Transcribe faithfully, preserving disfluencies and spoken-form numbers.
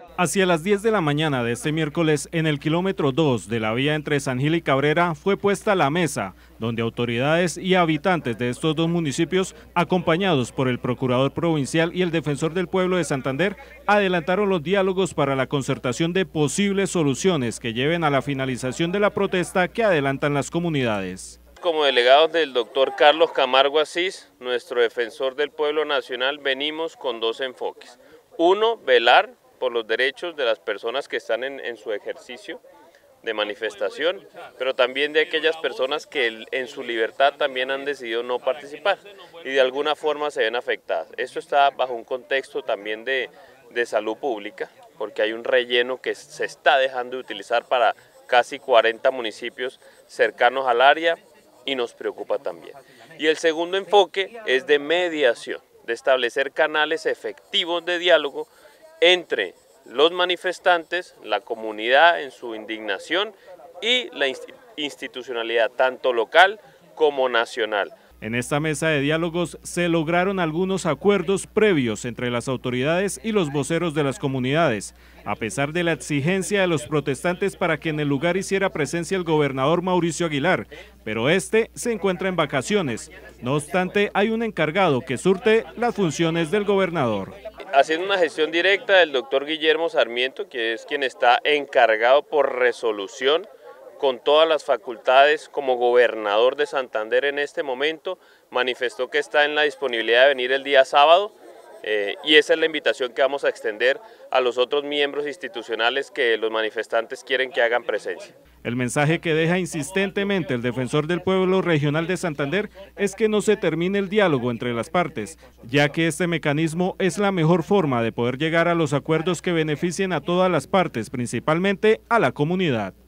Hacia las diez de la mañana de este miércoles, en el kilómetro dos de la vía entre San Gil y Cabrera, fue puesta la mesa, donde autoridades y habitantes de estos dos municipios, acompañados por el Procurador Provincial y el Defensor del Pueblo de Santander, adelantaron los diálogos para la concertación de posibles soluciones que lleven a la finalización de la protesta que adelantan las comunidades. Como delegados del doctor Carlos Camargo Asís, nuestro Defensor del Pueblo Nacional, venimos con dos enfoques. Uno, velar por los derechos de las personas que están en, en su ejercicio de manifestación, pero también de aquellas personas que en su libertad también han decidido no participar y de alguna forma se ven afectadas. Esto está bajo un contexto también de, de salud pública, porque hay un relleno que se está dejando de utilizar para casi cuarenta municipios cercanos al área y nos preocupa también. Y el segundo enfoque es de mediación, de establecer canales efectivos de diálogo entre los manifestantes, la comunidad en su indignación y la institucionalidad tanto local como nacional. En esta mesa de diálogos se lograron algunos acuerdos previos entre las autoridades y los voceros de las comunidades, a pesar de la exigencia de los protestantes para que en el lugar hiciera presencia el gobernador Mauricio Aguilar, pero este se encuentra en vacaciones. No obstante, hay un encargado que surte las funciones del gobernador. Haciendo una gestión directa del doctor Guillermo Sarmiento, que es quien está encargado por resolución con todas las facultades como gobernador de Santander en este momento, manifestó que está en la disponibilidad de venir el día sábado eh, y esa es la invitación que vamos a extender a los otros miembros institucionales que los manifestantes quieren que hagan presencia. El mensaje que deja insistentemente el Defensor del Pueblo Regional de Santander es que no se termine el diálogo entre las partes, ya que este mecanismo es la mejor forma de poder llegar a los acuerdos que beneficien a todas las partes, principalmente a la comunidad.